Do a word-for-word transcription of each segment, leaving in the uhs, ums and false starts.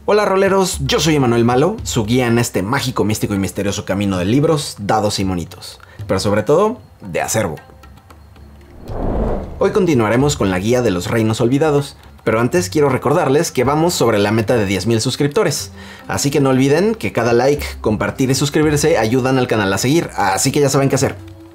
Hola roleros, yo soy Emanuel Malo, su guía en este mágico, místico y misterioso camino de libros, dados y monitos, pero sobre todo, de acervo. Hoy continuaremos con la guía de los reinos olvidados, pero antes quiero recordarles que vamos sobre la meta de diez mil suscriptores, así que no olviden que cada like, compartir y suscribirse ayudan al canal a seguir, así que ya saben qué hacer.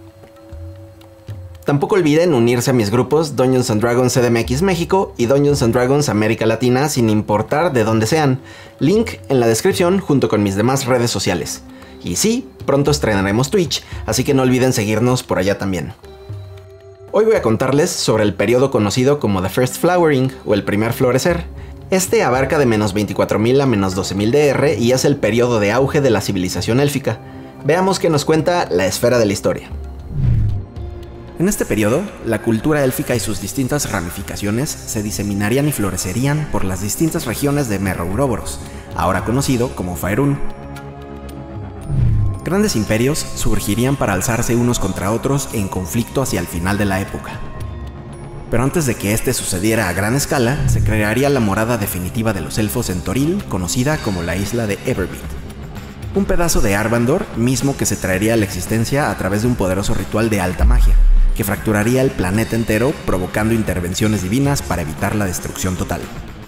Tampoco olviden unirse a mis grupos Dungeons and Dragons C D M X México y Dungeons and Dragons América Latina sin importar de dónde sean. Link en la descripción junto con mis demás redes sociales. Y sí, pronto estrenaremos Twitch, así que no olviden seguirnos por allá también. Hoy voy a contarles sobre el periodo conocido como The First Flowering o el primer florecer. Este abarca de menos veinticuatro mil a menos doce mil D R y es el periodo de auge de la civilización élfica. Veamos qué nos cuenta la esfera de la historia. En este periodo, la cultura élfica y sus distintas ramificaciones se diseminarían y florecerían por las distintas regiones de Mer'Uroboros, ahora conocido como Faerûn. Grandes imperios surgirían para alzarse unos contra otros en conflicto hacia el final de la época. Pero antes de que este sucediera a gran escala, se crearía la morada definitiva de los elfos en Toril, conocida como la isla de Everbeat. Un pedazo de Arvandor, mismo que se traería a la existencia a través de un poderoso ritual de alta magia, que fracturaría el planeta entero, provocando intervenciones divinas para evitar la destrucción total.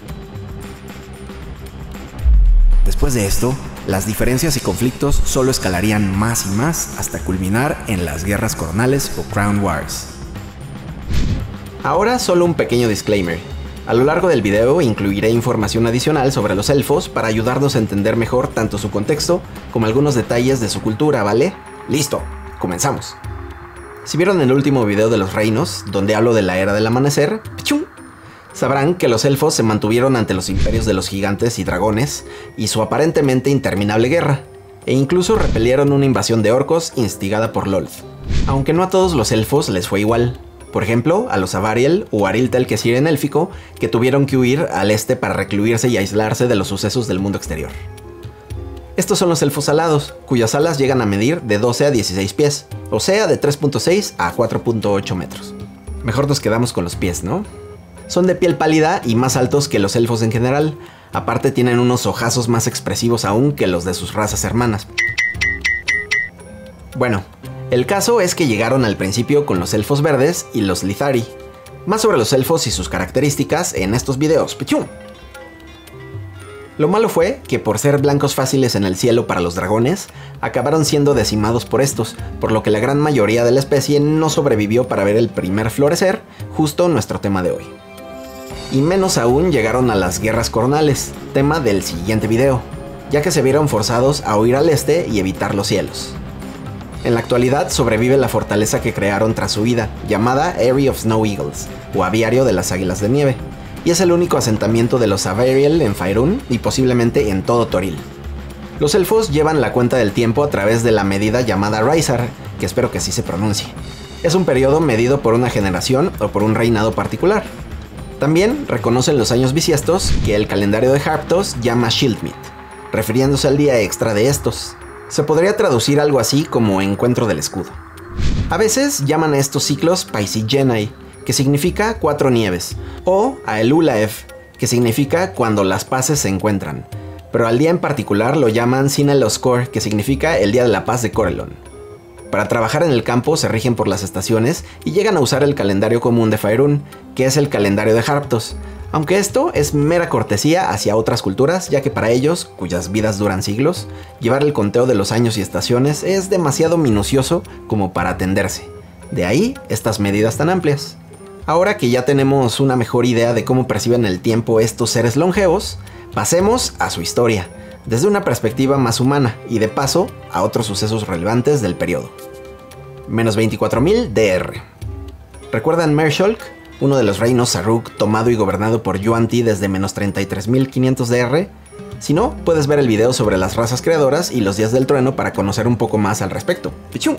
Después de esto, las diferencias y conflictos solo escalarían más y más hasta culminar en las guerras coronales o Crown Wars. Ahora solo un pequeño disclaimer. A lo largo del video incluiré información adicional sobre los elfos para ayudarnos a entender mejor tanto su contexto como algunos detalles de su cultura, ¿vale? ¡Listo! ¡Comenzamos! Si vieron el último video de los reinos, donde hablo de la era del amanecer, ¡pichum!, sabrán que los elfos se mantuvieron ante los imperios de los gigantes y dragones y su aparentemente interminable guerra, e incluso repelieron una invasión de orcos instigada por Lolth. Aunque no a todos los elfos les fue igual. Por ejemplo, a los Avariel o Ariltel Kesir en élfico, que tuvieron que huir al este para recluirse y aislarse de los sucesos del mundo exterior. Estos son los elfos alados, cuyas alas llegan a medir de doce a dieciséis pies, o sea de tres punto seis a cuatro punto ocho metros. Mejor nos quedamos con los pies, ¿no? Son de piel pálida y más altos que los elfos en general, aparte tienen unos ojazos más expresivos aún que los de sus razas hermanas. Bueno, el caso es que llegaron al principio con los elfos verdes y los Lithari. Más sobre los elfos y sus características en estos videos. ¡Pichum! Lo malo fue que por ser blancos fáciles en el cielo para los dragones, acabaron siendo decimados por estos, por lo que la gran mayoría de la especie no sobrevivió para ver el primer florecer, justo nuestro tema de hoy. Y menos aún llegaron a las guerras coronales, tema del siguiente video, ya que se vieron forzados a huir al este y evitar los cielos. En la actualidad sobrevive la fortaleza que crearon tras su huida, llamada Eyrie of Snow Eagles, o Aviario de las Águilas de Nieve, y es el único asentamiento de los Avariel en Faerûn y posiblemente en todo Toril. Los elfos llevan la cuenta del tiempo a través de la medida llamada Raizar, que espero que así se pronuncie. Es un periodo medido por una generación o por un reinado particular. También reconocen los años bisiestos que el calendario de Harptos llama Shieldmeet, refiriéndose al día extra de estos. Se podría traducir algo así como encuentro del escudo. A veces llaman a estos ciclos Paisigenai, que significa cuatro nieves, o a Elulaev, que significa cuando las paces se encuentran, pero al día en particular lo llaman Sinaloskor, que significa el día de la paz de Corellon. Para trabajar en el campo se rigen por las estaciones y llegan a usar el calendario común de Faerûn, que es el calendario de Harptos, aunque esto es mera cortesía hacia otras culturas, ya que para ellos, cuyas vidas duran siglos, llevar el conteo de los años y estaciones es demasiado minucioso como para atenderse. De ahí estas medidas tan amplias. Ahora que ya tenemos una mejor idea de cómo perciben el tiempo estos seres longevos, pasemos a su historia, desde una perspectiva más humana y de paso a otros sucesos relevantes del periodo. Menos veinticuatro mil D R. ¿Recuerdan Merfolk? Uno de los reinos Saruk tomado y gobernado por Yuan-ti desde menos treinta y tres mil quinientos D R? Si no, puedes ver el video sobre las razas creadoras y los días del trueno para conocer un poco más al respecto. ¡Pichum!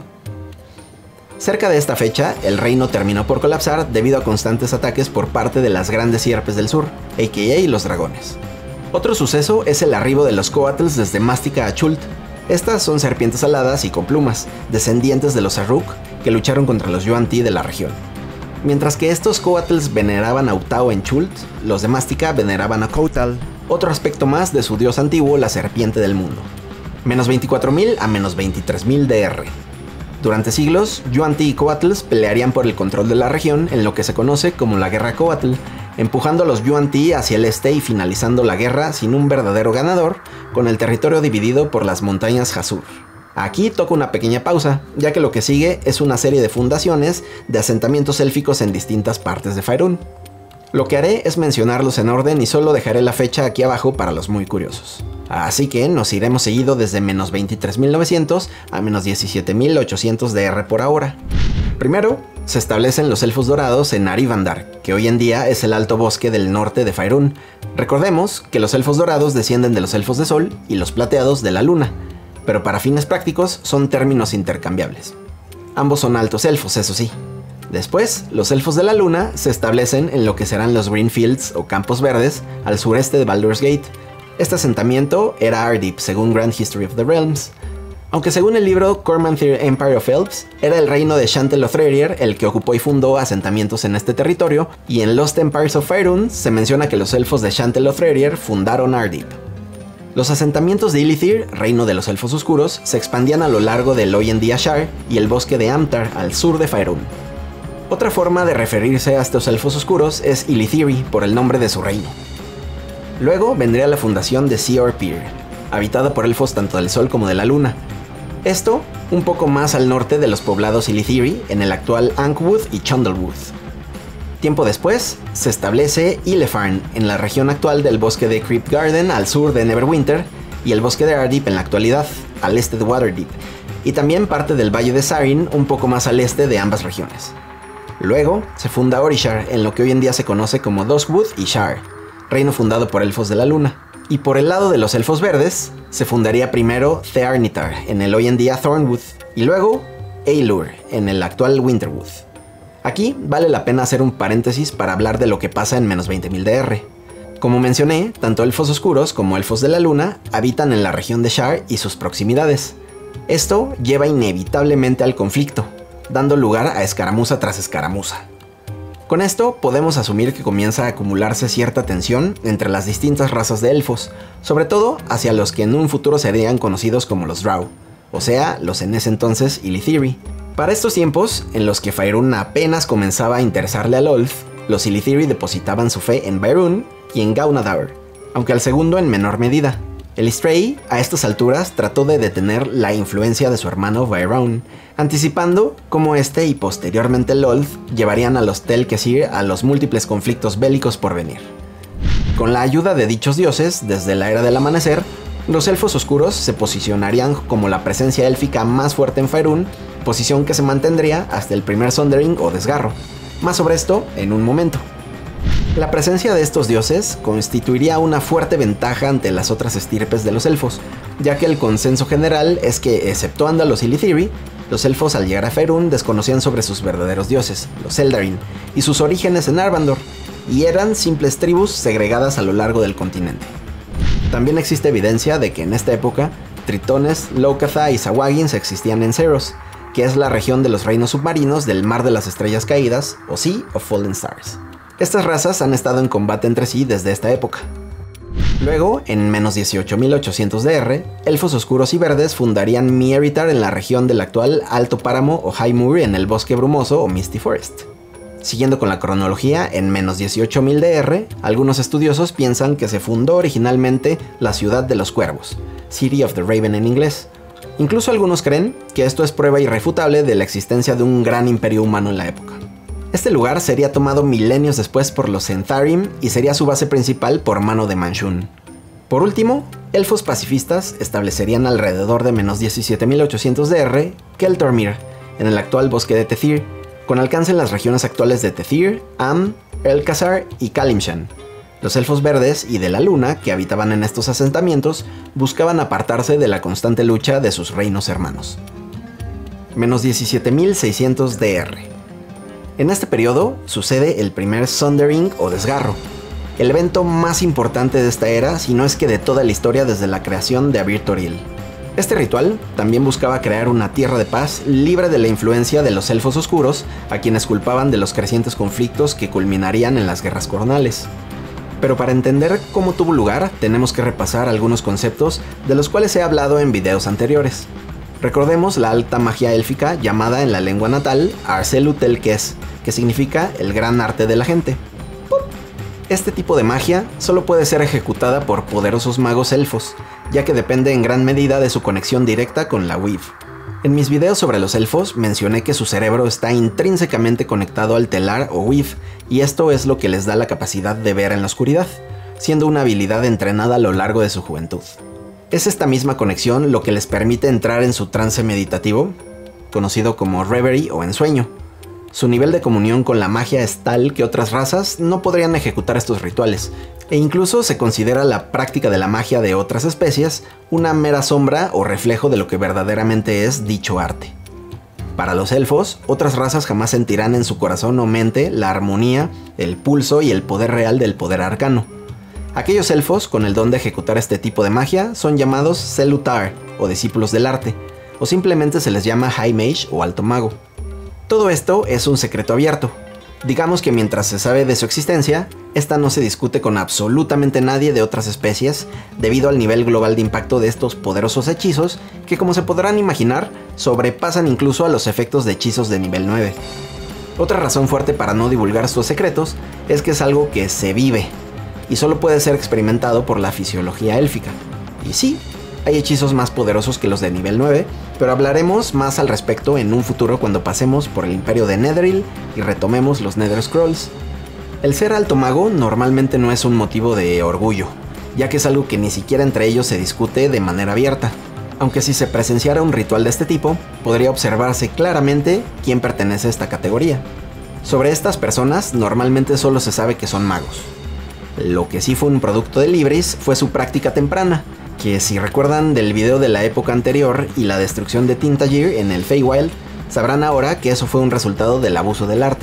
Cerca de esta fecha, el reino terminó por colapsar debido a constantes ataques por parte de las grandes sierpes del sur, a k a los dragones. Otro suceso es el arribo de los Coatls desde Mástica a Chult. Estas son serpientes aladas y con plumas, descendientes de los Saruk, que lucharon contra los Yuan-ti de la región. Mientras que estos Coatls veneraban a Utao en Chult, los de Mástica veneraban a Kotal, otro aspecto más de su dios antiguo, la serpiente del mundo. Menos veinticuatro mil a menos veintitrés mil D R. Durante siglos, Yuan-Ti y Coatl pelearían por el control de la región en lo que se conoce como la Guerra Coatl, empujando a los Yuan-Ti hacia el este y finalizando la guerra sin un verdadero ganador, con el territorio dividido por las montañas Hasur. Aquí toco una pequeña pausa, ya que lo que sigue es una serie de fundaciones de asentamientos élficos en distintas partes de Faerûn. Lo que haré es mencionarlos en orden y solo dejaré la fecha aquí abajo para los muy curiosos. Así que nos iremos seguido desde menos veintitrés mil novecientos a menos diecisiete mil ochocientos D R por ahora. Primero, se establecen los elfos dorados en Arivandar, que hoy en día es el alto bosque del norte de Faerûn. Recordemos que los elfos dorados descienden de los elfos de sol y los plateados de la luna, pero para fines prácticos son términos intercambiables. Ambos son altos elfos, eso sí. Después, los elfos de la luna se establecen en lo que serán los Greenfields o Campos Verdes al sureste de Baldur's Gate. Este asentamiento era Ardip, según Grand History of the Realms. Aunque según el libro Cormanthir Empire of Elves, era el reino de Shantel Lothlórien el que ocupó y fundó asentamientos en este territorio, y en Lost Empires of Faerûn se menciona que los elfos de Shantel Lothlórien fundaron Ardip. Los asentamientos de Ilithir, reino de los elfos oscuros, se expandían a lo largo del hoy en día Shire y el bosque de Amtar al sur de Faerûn. Otra forma de referirse a estos elfos oscuros es Ilithiri, por el nombre de su reino. Luego vendría la fundación de Seor Pyr, habitada por elfos tanto del sol como de la luna. Esto un poco más al norte de los poblados Ilithiri, en el actual Ankhwood y Chundlewood. Tiempo después, se establece Ilefarn, en la región actual del bosque de Cryptgarden al sur de Neverwinter, y el bosque de Ardip en la actualidad, al este de Waterdeep, y también parte del valle de Sarin, un poco más al este de ambas regiones. Luego, se funda Orishar, en lo que hoy en día se conoce como Duskwood y Shar, reino fundado por elfos de la luna. Y por el lado de los elfos verdes, se fundaría primero Thearnitar, en el hoy en día Thornwood, y luego Eilur, en el actual Winterwood. Aquí vale la pena hacer un paréntesis para hablar de lo que pasa en menos veinte mil D R. Como mencioné, tanto elfos oscuros como elfos de la luna habitan en la región de Shar y sus proximidades. Esto lleva inevitablemente al conflicto, dando lugar a escaramuza tras escaramuza. Con esto podemos asumir que comienza a acumularse cierta tensión entre las distintas razas de elfos, sobre todo hacia los que en un futuro serían conocidos como los Drow, o sea, los en ese entonces Ilithiri. Para estos tiempos, en los que Faerûn apenas comenzaba a interesarle a Lolth, los Ilithiri depositaban su fe en Baerûn y en Gaunadaur, aunque al segundo en menor medida. El Istrai, a estas alturas, trató de detener la influencia de su hermano Baerûn, anticipando cómo este y posteriormente Lolth llevarían a los Tel-Kesir a los múltiples conflictos bélicos por venir. Con la ayuda de dichos dioses, desde la Era del Amanecer, los elfos oscuros se posicionarían como la presencia élfica más fuerte en Faerûn, posición que se mantendría hasta el primer Sundering o desgarro. Más sobre esto en un momento. La presencia de estos dioses constituiría una fuerte ventaja ante las otras estirpes de los elfos, ya que el consenso general es que, exceptuando a los Ilithiri, los elfos al llegar a Faerûn desconocían sobre sus verdaderos dioses, los Eldarin, y sus orígenes en Arvandor, y eran simples tribus segregadas a lo largo del continente. También existe evidencia de que en esta época, tritones, Lowcatha y Sahuagins existían en Seros, que es la región de los reinos submarinos del Mar de las Estrellas Caídas, o Sea of Fallen Stars. Estas razas han estado en combate entre sí desde esta época. Luego, en menos dieciocho mil ochocientos D R, elfos oscuros y verdes fundarían Mieritar en la región del actual Alto Páramo o High Moor en el Bosque Brumoso o Misty Forest. Siguiendo con la cronología, en menos dieciocho mil D R, algunos estudiosos piensan que se fundó originalmente la Ciudad de los Cuervos, City of the Raven en inglés. Incluso algunos creen que esto es prueba irrefutable de la existencia de un gran imperio humano en la época. Este lugar sería tomado milenios después por los Zentharim y sería su base principal por mano de Manchûn. Por último, elfos pacifistas establecerían alrededor de menos diecisiete mil ochocientos D R Keltormir, en el actual bosque de Tethir, con alcance en las regiones actuales de Tethir, Am, Elcazar y Kalimshan. Los elfos verdes y de la luna que habitaban en estos asentamientos buscaban apartarse de la constante lucha de sus reinos hermanos. Menos diecisiete mil seiscientos D R. En este periodo sucede el primer Sundering o desgarro, el evento más importante de esta era, si no es que de toda la historia desde la creación de Abir Toril. Este ritual también buscaba crear una tierra de paz libre de la influencia de los elfos oscuros, a quienes culpaban de los crecientes conflictos que culminarían en las guerras coronales. Pero para entender cómo tuvo lugar, tenemos que repasar algunos conceptos de los cuales he hablado en videos anteriores. Recordemos la alta magia élfica llamada en la lengua natal Arcelu Telques, que significa el gran arte de la gente. Este tipo de magia solo puede ser ejecutada por poderosos magos elfos, ya que depende en gran medida de su conexión directa con la Weave. En mis videos sobre los elfos mencioné que su cerebro está intrínsecamente conectado al telar o Weave, y esto es lo que les da la capacidad de ver en la oscuridad, siendo una habilidad entrenada a lo largo de su juventud. Es esta misma conexión lo que les permite entrar en su trance meditativo, conocido como reverie o ensueño. Su nivel de comunión con la magia es tal que otras razas no podrían ejecutar estos rituales, e incluso se considera la práctica de la magia de otras especies una mera sombra o reflejo de lo que verdaderamente es dicho arte. Para los elfos, otras razas jamás sentirán en su corazón o mente la armonía, el pulso y el poder real del poder arcano. Aquellos elfos con el don de ejecutar este tipo de magia son llamados Selutar o discípulos del arte, o simplemente se les llama High Mage o Alto Mago. Todo esto es un secreto abierto. Digamos que mientras se sabe de su existencia, esta no se discute con absolutamente nadie de otras especies debido al nivel global de impacto de estos poderosos hechizos que, como se podrán imaginar, sobrepasan incluso a los efectos de hechizos de nivel nueve. Otra razón fuerte para no divulgar estos secretos es que es algo que se vive y solo puede ser experimentado por la fisiología élfica. Y sí, hay hechizos más poderosos que los de nivel nueve, pero hablaremos más al respecto en un futuro cuando pasemos por el imperio de Netheril y retomemos los Nether Scrolls. El ser alto mago normalmente no es un motivo de orgullo, ya que es algo que ni siquiera entre ellos se discute de manera abierta, aunque si se presenciara un ritual de este tipo, podría observarse claramente quién pertenece a esta categoría. Sobre estas personas normalmente solo se sabe que son magos. Lo que sí fue un producto de Libris fue su práctica temprana, que si recuerdan del video de la época anterior y la destrucción de Tintagir en el Feywild, sabrán ahora que eso fue un resultado del abuso del arte.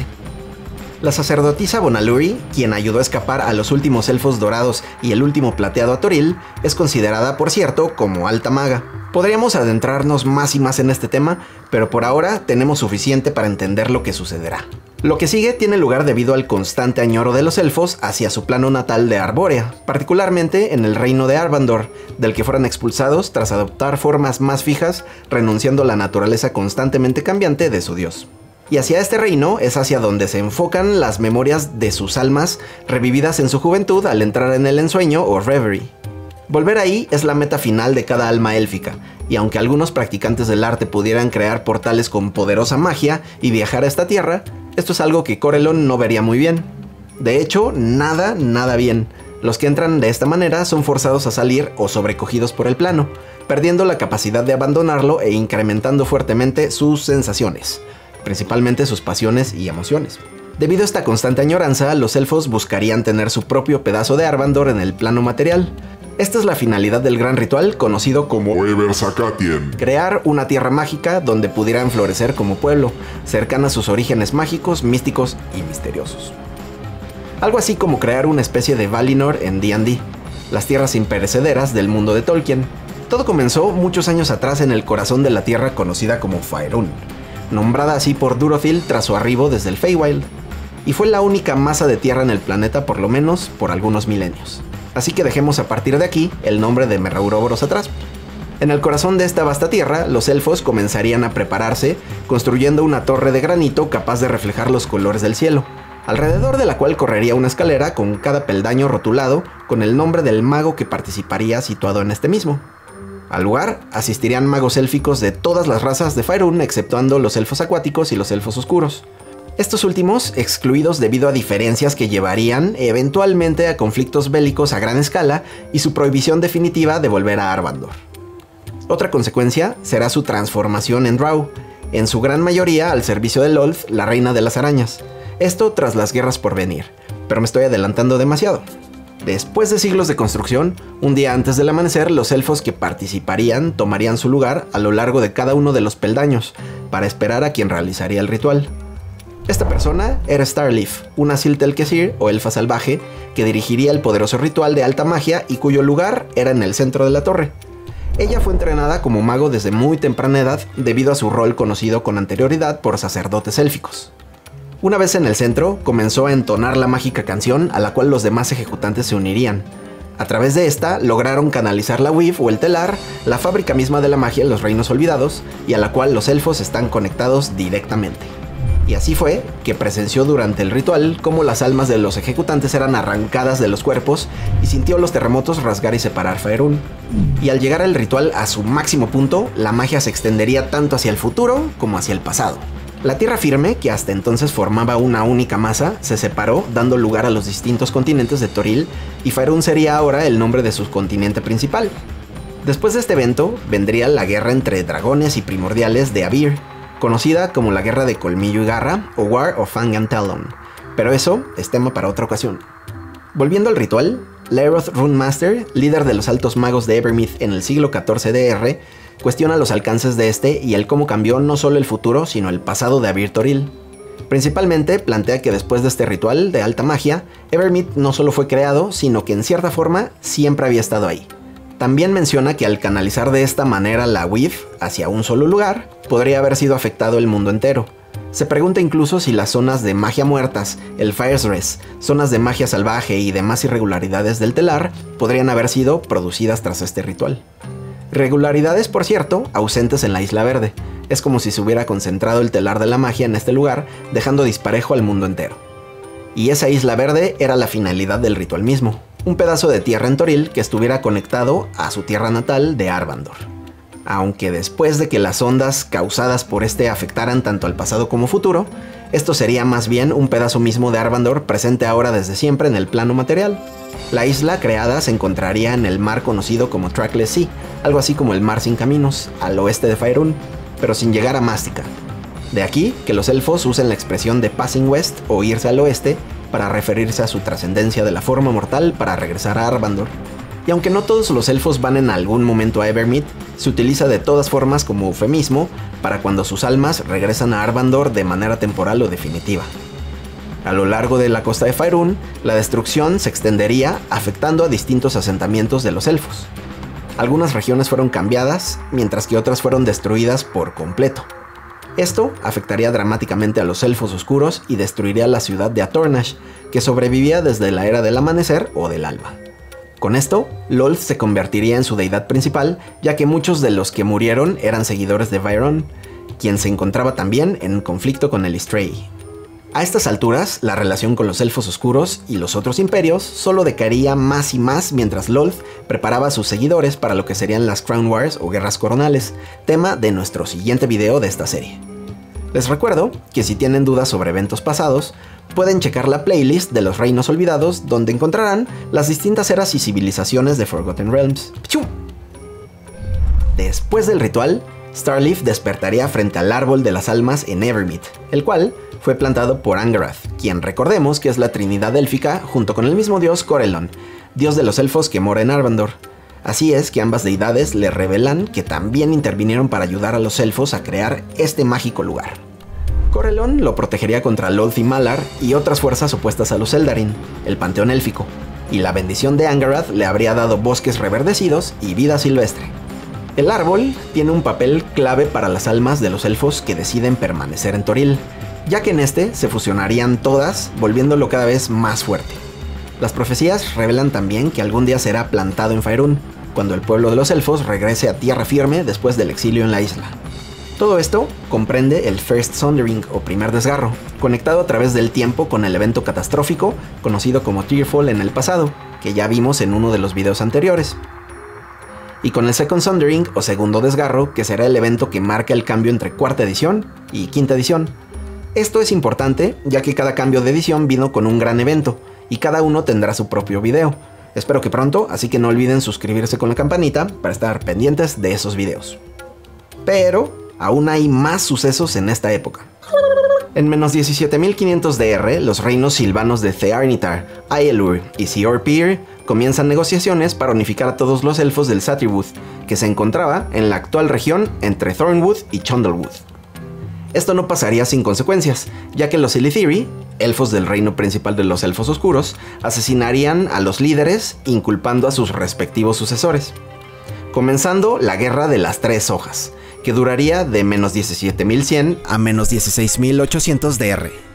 La sacerdotisa Bonaluri, quien ayudó a escapar a los últimos elfos dorados y el último plateado a Toril, es considerada, por cierto, como alta maga. Podríamos adentrarnos más y más en este tema, pero por ahora tenemos suficiente para entender lo que sucederá. Lo que sigue tiene lugar debido al constante añoro de los elfos hacia su plano natal de Arbórea, particularmente en el reino de Arvandor, del que fueron expulsados tras adoptar formas más fijas, renunciando a la naturaleza constantemente cambiante de su dios. Y hacia este reino es hacia donde se enfocan las memorias de sus almas revividas en su juventud al entrar en el ensueño o reverie. Volver ahí es la meta final de cada alma élfica, y aunque algunos practicantes del arte pudieran crear portales con poderosa magia y viajar a esta tierra, esto es algo que Corellon no vería muy bien. De hecho, nada, nada bien. Los que entran de esta manera son forzados a salir o sobrecogidos por el plano, perdiendo la capacidad de abandonarlo e incrementando fuertemente sus sensaciones, principalmente sus pasiones y emociones. Debido a esta constante añoranza, los elfos buscarían tener su propio pedazo de Arvandor en el plano material. Esta es la finalidad del gran ritual conocido como Oeversakatien. Crear una tierra mágica donde pudieran florecer como pueblo, cercana a sus orígenes mágicos, místicos y misteriosos. Algo así como crear una especie de Valinor en D and D, las tierras imperecederas del mundo de Tolkien. Todo comenzó muchos años atrás en el corazón de la tierra conocida como Faerun, nombrada así por Durothil tras su arribo desde el Feywild, y fue la única masa de tierra en el planeta por lo menos por algunos milenios. Así que dejemos a partir de aquí el nombre de Merauroboros atrás. En el corazón de esta vasta tierra, los elfos comenzarían a prepararse, construyendo una torre de granito capaz de reflejar los colores del cielo, alrededor de la cual correría una escalera con cada peldaño rotulado con el nombre del mago que participaría situado en este mismo. Al lugar asistirían magos élficos de todas las razas de Faerun, exceptuando los elfos acuáticos y los elfos oscuros. Estos últimos excluidos debido a diferencias que llevarían eventualmente a conflictos bélicos a gran escala y su prohibición definitiva de volver a Arvandor. Otra consecuencia será su transformación en Drow, en su gran mayoría al servicio de Lolth, la reina de las arañas. Esto tras las guerras por venir, pero me estoy adelantando demasiado. Después de siglos de construcción, un día antes del amanecer, los elfos que participarían tomarían su lugar a lo largo de cada uno de los peldaños, para esperar a quien realizaría el ritual. Esta persona era Starleaf, una Siltelkesir o elfa salvaje, que dirigiría el poderoso ritual de alta magia y cuyo lugar era en el centro de la torre. Ella fue entrenada como mago desde muy temprana edad debido a su rol conocido con anterioridad por sacerdotes élficos. Una vez en el centro, comenzó a entonar la mágica canción a la cual los demás ejecutantes se unirían. A través de esta, lograron canalizar la Weave o el telar, la fábrica misma de la magia en los Reinos Olvidados, y a la cual los elfos están conectados directamente. Y así fue que presenció durante el ritual cómo las almas de los ejecutantes eran arrancadas de los cuerpos y sintió los terremotos rasgar y separar Faerûn. Y al llegar el ritual a su máximo punto, la magia se extendería tanto hacia el futuro como hacia el pasado. La tierra firme, que hasta entonces formaba una única masa, se separó, dando lugar a los distintos continentes de Toril, y Faerûn sería ahora el nombre de su continente principal. Después de este evento, vendría la guerra entre dragones y primordiales de Abyr, conocida como la Guerra de Colmillo y Garra o War of Fang and Talon, pero eso es tema para otra ocasión. Volviendo al ritual, Laeroth Runemaster, líder de los altos magos de Evermeet en el siglo catorce D R, cuestiona los alcances de este y el cómo cambió no solo el futuro, sino el pasado de Abyr Toril. Principalmente plantea que después de este ritual de alta magia, Evermeet no solo fue creado, sino que en cierta forma siempre había estado ahí. También menciona que al canalizar de esta manera la Weave hacia un solo lugar, podría haber sido afectado el mundo entero. Se pregunta incluso si las zonas de magia muertas, el Firesrest, zonas de magia salvaje y demás irregularidades del telar podrían haber sido producidas tras este ritual. Irregularidades, por cierto, ausentes en la Isla Verde. Es como si se hubiera concentrado el telar de la magia en este lugar, dejando disparejo al mundo entero. Y esa Isla Verde era la finalidad del ritual mismo. Un pedazo de tierra en Toril que estuviera conectado a su tierra natal de Arvandor. Aunque después de que las ondas causadas por este afectaran tanto al pasado como futuro, esto sería más bien un pedazo mismo de Arvandor presente ahora desde siempre en el plano material. La isla creada se encontraría en el mar conocido como Trackless Sea, algo así como el mar sin caminos, al oeste de Faerûn, pero sin llegar a Mástica. De aquí que los elfos usen la expresión de Passing West o irse al oeste, para referirse a su trascendencia de la forma mortal para regresar a Arvandor. Y aunque no todos los elfos van en algún momento a Evermeet, se utiliza de todas formas como eufemismo para cuando sus almas regresan a Arvandor de manera temporal o definitiva. A lo largo de la costa de Faerûn, la destrucción se extendería afectando a distintos asentamientos de los elfos. Algunas regiones fueron cambiadas, mientras que otras fueron destruidas por completo. Esto afectaría dramáticamente a los elfos oscuros y destruiría la ciudad de Atornash, que sobrevivía desde la era del amanecer o del alba. Con esto, Lolth se convertiría en su deidad principal, ya que muchos de los que murieron eran seguidores de Vayrún, quien se encontraba también en conflicto con el Istray. A estas alturas, la relación con los elfos oscuros y los otros imperios solo decaería más y más mientras Lolth preparaba a sus seguidores para lo que serían las Crown Wars o guerras coronales, tema de nuestro siguiente video de esta serie. Les recuerdo que si tienen dudas sobre eventos pasados, pueden checar la playlist de los Reinos Olvidados, donde encontrarán las distintas eras y civilizaciones de Forgotten Realms. ¡Pichum! Después del ritual, Starleaf despertaría frente al árbol de las almas en Evermeet, el cual fue plantado por Angarath, quien recordemos que es la trinidad élfica junto con el mismo dios Corellon, dios de los elfos que mora en Arvandor. Así es que ambas deidades le revelan que también intervinieron para ayudar a los elfos a crear este mágico lugar. Corellon lo protegería contra Lolth y Malar y otras fuerzas opuestas a los Eldarin, el panteón élfico, y la bendición de Angarath le habría dado bosques reverdecidos y vida silvestre. El árbol tiene un papel clave para las almas de los elfos que deciden permanecer en Toril, ya que en este se fusionarían todas, volviéndolo cada vez más fuerte. Las profecías revelan también que algún día será plantado en Faerûn, cuando el pueblo de los elfos regrese a tierra firme después del exilio en la isla. Todo esto comprende el First Sundering o primer desgarro, conectado a través del tiempo con el evento catastrófico conocido como Tearfall en el pasado, que ya vimos en uno de los videos anteriores. Y con el Second Sundering o segundo desgarro, que será el evento que marca el cambio entre cuarta edición y quinta edición. Esto es importante, ya que cada cambio de edición vino con un gran evento, y cada uno tendrá su propio video. Espero que pronto, así que no olviden suscribirse con la campanita para estar pendientes de esos videos. Pero aún hay más sucesos en esta época. En menos diecisiete mil quinientos D R, los reinos silvanos de Thearnitar, Aielur y Siorpir comienzan negociaciones para unificar a todos los elfos del Satirwood, que se encontraba en la actual región entre Thornwood y Chundlewood. Esto no pasaría sin consecuencias, ya que los Illithiri, elfos del reino principal de los elfos oscuros, asesinarían a los líderes, inculpando a sus respectivos sucesores. Comenzando la Guerra de las Tres Hojas, que duraría de menos diecisiete mil cien a menos dieciséis mil ochocientos D R.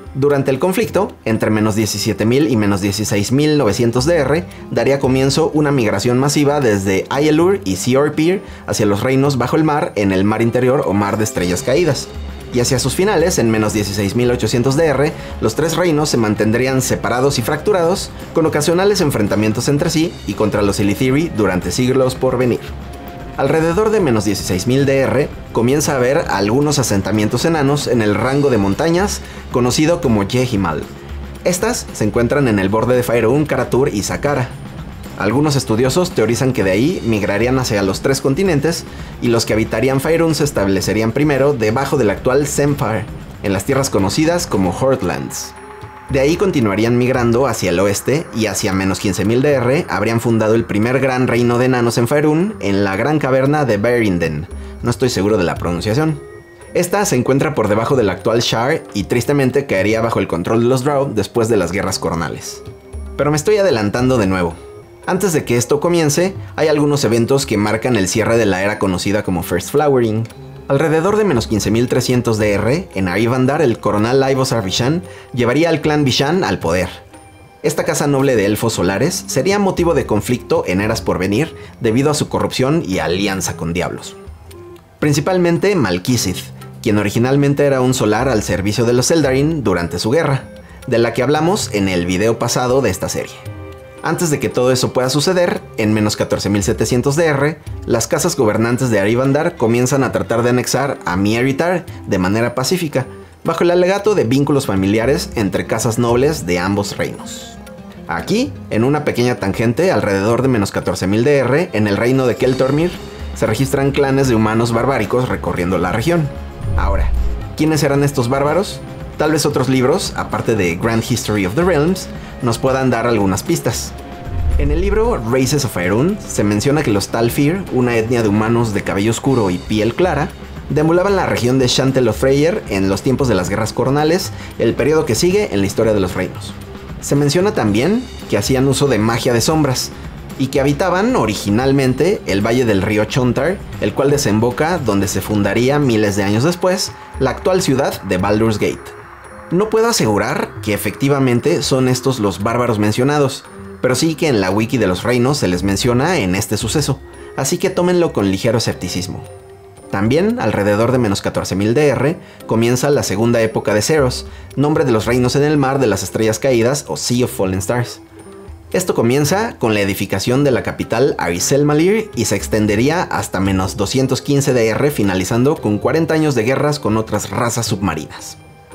Durante el conflicto, entre menos diecisiete mil y menos dieciséis mil novecientos D R, daría comienzo una migración masiva desde Aielur y Siorpir hacia los reinos bajo el mar en el mar interior o mar de estrellas caídas. Y hacia sus finales, en menos dieciséis mil ochocientos D R, los tres reinos se mantendrían separados y fracturados, con ocasionales enfrentamientos entre sí y contra los Ilithiri durante siglos por venir. Alrededor de menos dieciséis mil D R, comienza a haber algunos asentamientos enanos en el rango de montañas conocido como Yehimal. Estas se encuentran en el borde de Faerûn, Kara-Tur y Saqqara. Algunos estudiosos teorizan que de ahí migrarían hacia los tres continentes y los que habitarían Faerûn se establecerían primero debajo del actual Zendfar, en las tierras conocidas como Hortlands. De ahí continuarían migrando hacia el oeste y hacia menos quince mil D R habrían fundado el primer gran reino de enanos en Faerûn en la gran caverna de Berinden. No estoy seguro de la pronunciación. Esta se encuentra por debajo del actual Shar y tristemente caería bajo el control de los Drow después de las guerras coronales. Pero me estoy adelantando de nuevo. Antes de que esto comience, hay algunos eventos que marcan el cierre de la era conocida como First Flowering. Alrededor de menos quince mil trescientos D R, en Arivandar el coronel Laivos Vishan llevaría al clan Vishan al poder. Esta casa noble de elfos solares sería motivo de conflicto en eras por venir debido a su corrupción y alianza con diablos. Principalmente Malkithid, quien originalmente era un solar al servicio de los Eldarin durante su guerra, de la que hablamos en el video pasado de esta serie. Antes de que todo eso pueda suceder, en menos catorce mil setecientos D R, las casas gobernantes de Arivandar comienzan a tratar de anexar a Mieritar de manera pacífica, bajo el alegato de vínculos familiares entre casas nobles de ambos reinos. Aquí, en una pequeña tangente alrededor de menos catorce mil D R, en el reino de Keltormir, se registran clanes de humanos barbáricos recorriendo la región. Ahora, ¿quiénes eran estos bárbaros? Tal vez otros libros, aparte de Grand History of the Realms, nos puedan dar algunas pistas. En el libro Races of Faerûn se menciona que los Talfir, una etnia de humanos de cabello oscuro y piel clara, deambulaban la región de Shantel of Freyr en los tiempos de las guerras coronales, el periodo que sigue en la historia de los reinos. Se menciona también que hacían uso de magia de sombras, y que habitaban originalmente el valle del río Chontar, el cual desemboca donde se fundaría miles de años después la actual ciudad de Baldur's Gate. No puedo asegurar que efectivamente son estos los bárbaros mencionados, pero sí que en la wiki de los reinos se les menciona en este suceso, así que tómenlo con ligero escepticismo. También, alrededor de menos catorce mil D R, comienza la segunda época de Seros, nombre de los reinos en el mar de las estrellas caídas o Sea of Fallen Stars. Esto comienza con la edificación de la capital Ariselmalir y se extendería hasta menos doscientos quince D R, finalizando con cuarenta años de guerras con otras razas submarinas.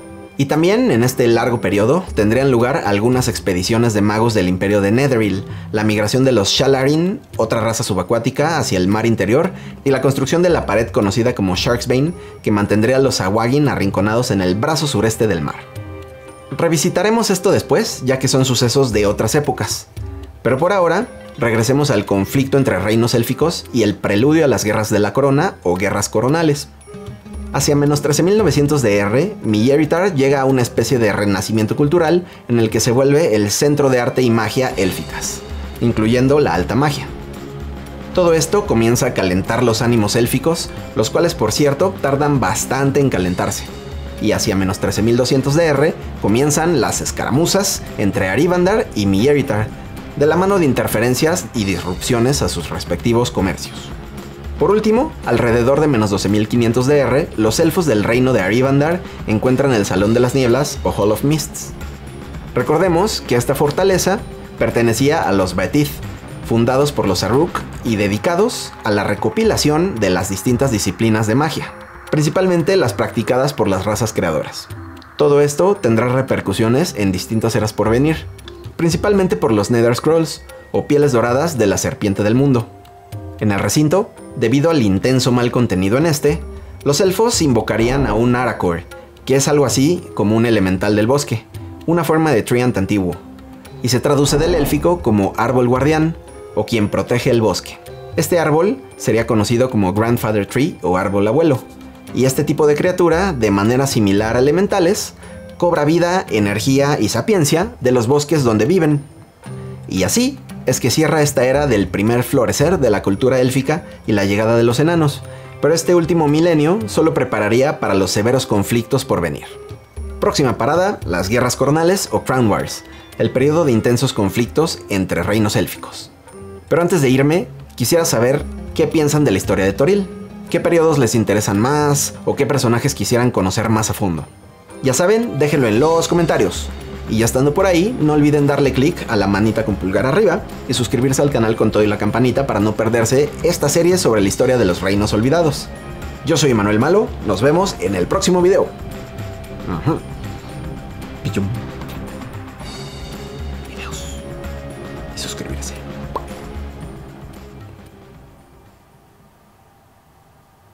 Y también en este largo periodo tendrían lugar algunas expediciones de magos del imperio de Netheril, la migración de los Shalarin, otra raza subacuática, hacia el mar interior, y la construcción de la pared conocida como Sharksbane, que mantendría a los Awagin arrinconados en el brazo sureste del mar. Revisitaremos esto después, ya que son sucesos de otras épocas. Pero por ahora, regresemos al conflicto entre reinos élficos y el preludio a las guerras de la corona o guerras coronales. Hacia menos trece mil novecientos D R, Mieritar llega a una especie de renacimiento cultural en el que se vuelve el centro de arte y magia élficas, incluyendo la alta magia. Todo esto comienza a calentar los ánimos élficos, los cuales por cierto tardan bastante en calentarse. Y hacia menos trece mil doscientos D R comienzan las escaramuzas entre Arivandar y Mieritar, de la mano de interferencias y disrupciones a sus respectivos comercios. Por último, alrededor de menos doce mil quinientos D R, los elfos del reino de Arivandar encuentran el Salón de las Nieblas o Hall of Mists. Recordemos que esta fortaleza pertenecía a los Baetith, fundados por los Aruk y dedicados a la recopilación de las distintas disciplinas de magia, principalmente las practicadas por las razas creadoras. Todo esto tendrá repercusiones en distintas eras por venir, principalmente por los Nether Scrolls, o pieles doradas de la serpiente del mundo. En el recinto, debido al intenso mal contenido en este, los elfos invocarían a un Arakor, que es algo así como un elemental del bosque, una forma de Treant antiguo, y se traduce del élfico como árbol guardián, o quien protege el bosque. Este árbol sería conocido como Grandfather Tree o árbol abuelo, y este tipo de criatura, de manera similar a elementales, cobra vida, energía y sapiencia de los bosques donde viven. Y así es que cierra esta era del primer florecer de la cultura élfica y la llegada de los enanos, pero este último milenio solo prepararía para los severos conflictos por venir. Próxima parada, las guerras coronales o Crown Wars, el periodo de intensos conflictos entre reinos élficos. Pero antes de irme, quisiera saber qué piensan de la historia de Toril. ¿Qué periodos les interesan más o qué personajes quisieran conocer más a fondo? Ya saben, déjenlo en los comentarios. Y ya estando por ahí, no olviden darle click a la manita con pulgar arriba y suscribirse al canal con todo y la campanita para no perderse esta serie sobre la historia de los reinos olvidados. Yo soy Manuel Malo, nos vemos en el próximo video. Ajá. Videos. Y suscribirse.